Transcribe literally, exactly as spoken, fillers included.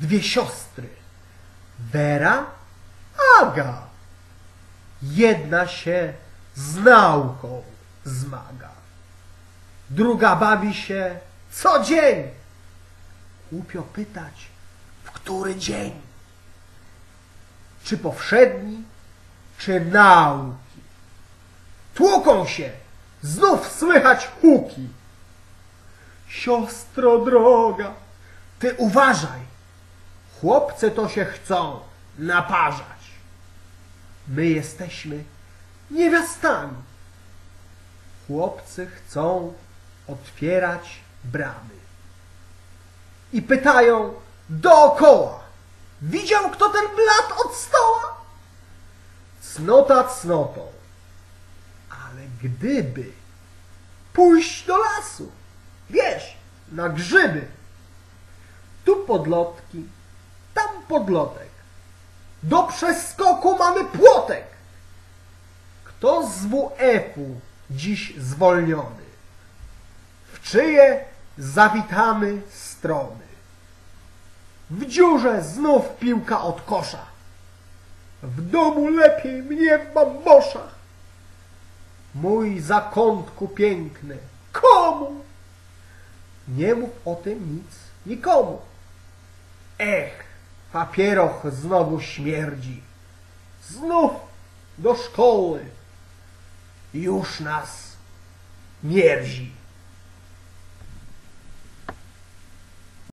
dwie siostry, Wera, Aga. Jedna się z nauką zmaga, druga bawi się co dzień. Głupio pytać, w który dzień? Czy powszedni, czy nauki? Tłuką się, znów słychać huki. Siostro droga, ty uważaj, chłopcy to się chcą naparzać. My jesteśmy niewiastami. Chłopcy chcą otwierać bramy. I pytają dookoła: widział kto ten blat od stoła? Cnota cnotą, ale gdyby pójść do lasu, wiesz, na grzyby, tu podlotki, tam podlotek, do przeskoku mamy płotek. Kto z W F-u dziś zwolniony? W czyje zawitamy strony? W dziurze znów piłka od kosza. W domu lepiej mnie w bamboszach. Mój zakątku piękny, komu? Nie mów o tym nic nikomu. Ech, papieroch znowu śmierdzi. Znów do szkoły już nas mierzi.